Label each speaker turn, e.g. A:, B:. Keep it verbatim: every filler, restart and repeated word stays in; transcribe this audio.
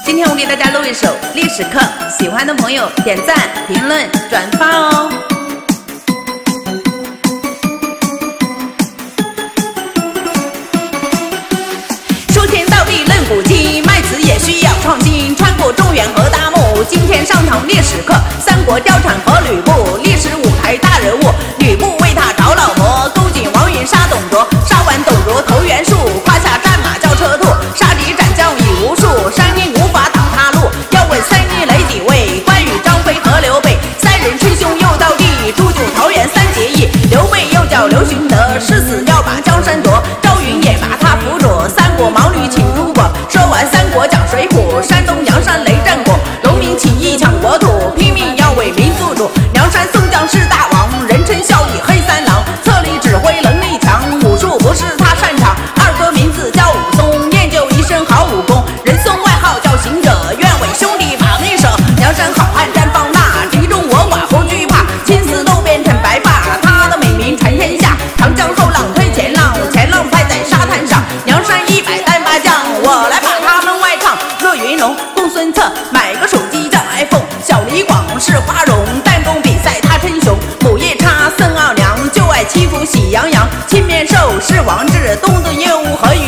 A: 今天我给大家录一首历史课，喜欢的朋友点赞、评论、转发哦。说天道地论古今，卖词也需要创新，穿过中原和大漠。今天上堂历史课，三国貂蝉和吕布，历史舞台大人物。吕布为他找老婆，勾践王允杀董卓，杀完董卓投袁术，胯下战马叫车兔，杀敌斩将已无数，山阴无法挡他路。要问三英雷几位？关羽、张飞和刘备，三人称兄又道弟，煮酒桃园三结义。刘备又叫刘玄德，誓死要把江山夺，赵云也把他辅佐。三国毛驴请诸葛，说完三国讲水浒，山东梁山雷震国，农民起义抢国土，拼命要为民做主。梁山宋将是大王，人称孝义黑三郎，策力指挥能力强，武术不是他擅长。二哥名字叫武松，练就一身好武功，人送外号叫行者，愿为兄弟绑一手。梁山好汉詹方腊，敌中我寡不惧怕，青丝都变成白发，他的美名传天下。长江后浪推前浪，前浪拍在沙滩上，梁山一百单八将，我来把他们外唱。岳云龙、公孙策买个手机叫 iPhone， 小李广是花荣，弹弓比赛他称雄。母夜叉、孙二娘就爱欺负喜羊羊，青面兽是王志，东子业务和